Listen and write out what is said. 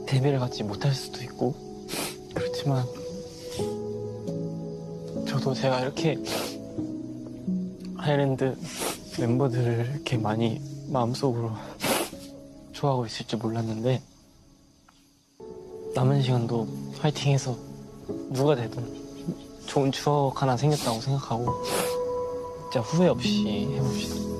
데뷔를 갖지 못할 수도 있고 그렇지만 저도 제가 이렇게 아일랜드 멤버들을 이렇게 많이 마음속으로 좋아하고 있을 줄 몰랐는데 남은 시간도 파이팅해서 누가 되든 좋은 추억 하나 생겼다고 생각하고 진짜 후회 없이 해봅시다.